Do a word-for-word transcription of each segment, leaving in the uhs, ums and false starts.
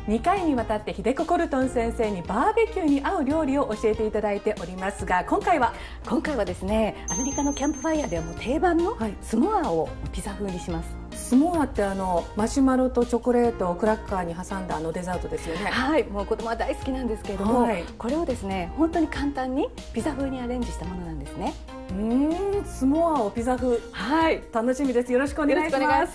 にかいにわたって秀子コルトン先生にバーベキューに合う料理を教えていただいておりますが、今回は今回はですね、アメリカのキャンプファイヤーではもう定番のスモアをピザ風にします。 スモアってあのマシュマロとチョコレートをクラッカーに挟んだあのデザートですよね。 はい、もう子供は大好きなんですけれども、はい、これをですね本当に簡単にピザ風にアレンジしたものなんですね。 うーん、スモアをピザ風、はい、楽しみです。よろしくお願いします。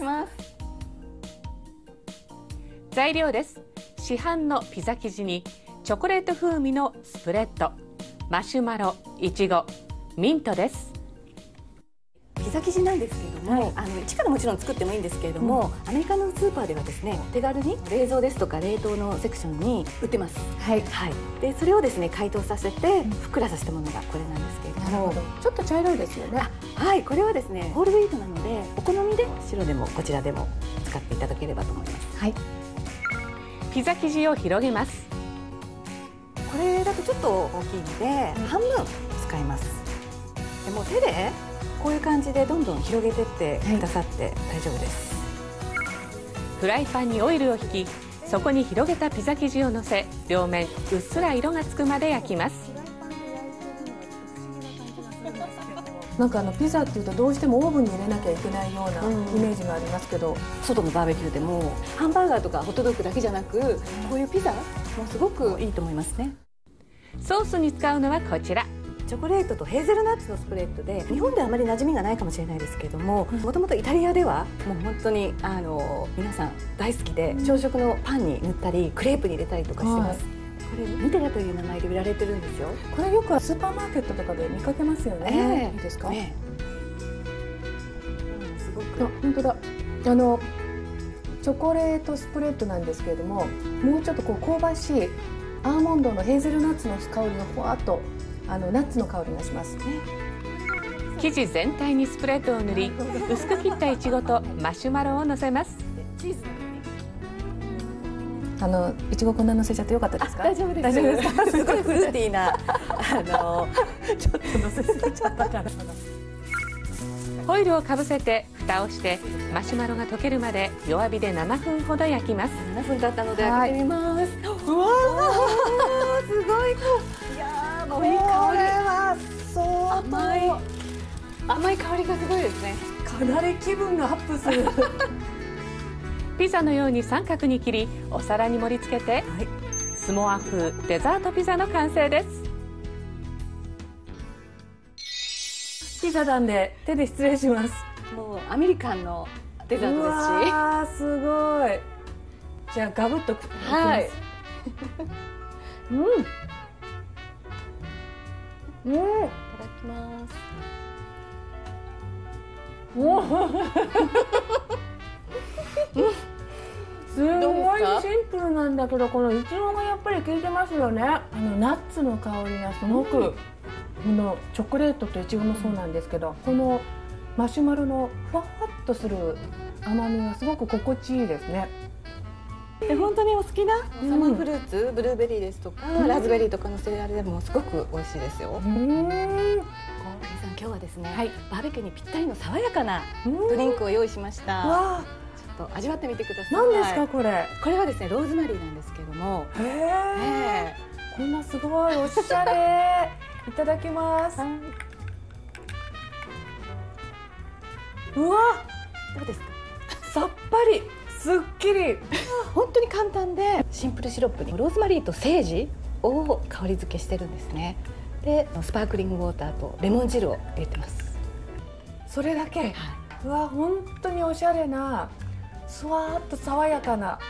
材料です。市販のピザ生地にチョコレート風味のスプレッド、マシュマロ、いちご、ミントです。 ピザ生地なんですけれども、はい、あの一からもちろん作ってもいいんですけれども、うん、アメリカのスーパーではですね手軽に冷蔵ですとか冷凍のセクションに売ってます。はい、はい、でそれをですね解凍させてふっくらさせたものがこれなんですけれども、 ちょっと茶色いですよね。 はい、これはですねホールウィートなのでお好みで白でもこちらでも使っていただければと思います。はい、 ピザ生地を広げます。 これだとちょっと大きいので、うん、半分使います。でも手でこういう感じでどんどん広げてってくださって大丈夫です。 フライパンにオイルを引き、そこに広げたピザ生地を乗せ、両面うっすら色がつくまで焼きます。 なんかあのピザっていうとどうしてもオーブンに入れなきゃいけないようなイメージがありますけど、うん、 外のバーベキューでもハンバーガーとかホットドッグだけじゃなく、こういうピザもすごくいいと思いますね。 ソースに使うのはこちら。 チョコレートとヘーゼルナッツのスプレッドで、日本ではあまり馴染みがないかもしれないですけれども、もともとイタリアではもう本当にあの皆さん大好きで、朝食のパンに塗ったりクレープに入れたりとかしてます。はい、これヌテラという名前で売られてるんですよ。 これよくスーパーマーケットとかで見かけますよね。えー、いいですか？ね、うん、すごく。あ、本当だ。あのチョコレートスプレッドなんですけれども、もうちょっとこう香ばしいアーモンドのヘーゼルナッツの香りがふわっとあのナッツの香りがしますね。 生地全体にスプレッドを塗り、薄く切ったいちごとマシュマロをのせます。チーズあのいちごこんなのせちゃってよかったですか？ 大丈夫です。大丈夫ですか？すごいフルーティーなあのちょっとのせすぎちゃったから。 ホイルをかぶせて蓋をしてマシュマロが溶けるまで弱火でななふんほど焼きます。 ななふん経ったので開けてみます。うわー、すごい。いやー、もういい香り。これはそう甘い甘い香りがすごいですね。 かなり気分がアップする。 ピザのように三角に切り、お皿に盛り付けて、はい、スモア風デザートピザの完成です。 ピザなんで手で失礼します。 もうアメリカンのデザートですし。 あー、すごい。じゃあガブッといきます。はい。うん。うん。いただきます。 おすごいシンプルなんだけど、このイチゴがやっぱり効いてますよね。あのナッツの香りがすごく、うん、このチョコレートとイチゴもそうなんですけど、このマシュマロのふわふわっとする甘みがすごく心地いいですね。 で本当にお好きなサマーフルーツ、うん、ブルーベリーですとか、うん、ラズベリーとかのせあれでもすごく美味しいですよ。うん、今日はですね、はい、バーベキューにぴったりの爽やかなドリンクを用意しました。わちょっと味わってみてください。 何ですかこれ？ これはですねローズマリーなんですけども。へえ。こんなすごいおしゃれ。いただきます。うわ、 どうですか？ さっぱり。すっきり。 本当に簡単で、シンプルシロップにローズマリーとセージを香り付けしてるんですね。でスパークリングウォーターとレモン汁を入れてます。 それだけ、はい、うわ本当におしゃれなスワーッと爽やかな。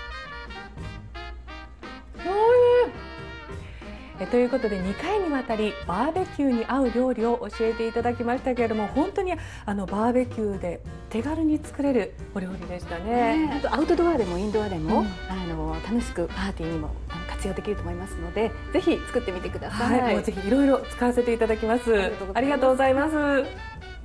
えということでにかいにわたりバーベキューに合う料理を教えていただきましたけれども、本当にあのバーベキューで手軽に作れるお料理でしたね。 ね、アウトドアでもインドアでも、うん、あの楽しくパーティーにも活用できると思いますので、ぜひ作ってみてください。 はい、もうぜひいろいろ使わせていただきます。ありがとうございます。